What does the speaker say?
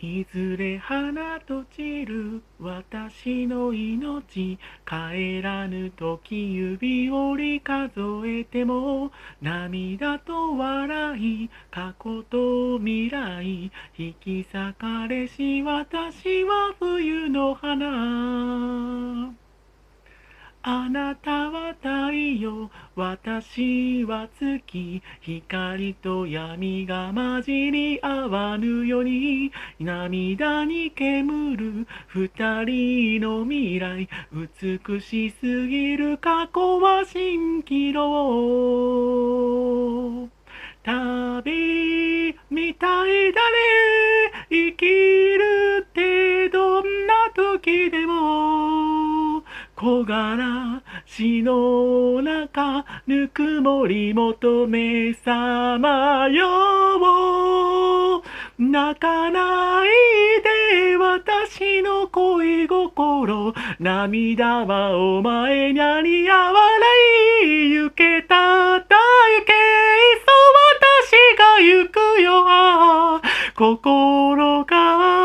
いずれ花と散る私の命、帰らぬ時指折り数えても、涙と笑い、過去と未来、引き裂かれし私は冬の花。あなたは太陽、私は月、光と闇が混じり合わぬように、涙に煙る二人の未来、美しすぎる過去は蜃気楼。旅みたいだね、生きるってどんな時でも。木枯らしの中、ぬくもり求めさまよ。泣かないで私の恋心、涙はお前にありあわない行けただけ、いっそ私が行くよ。心が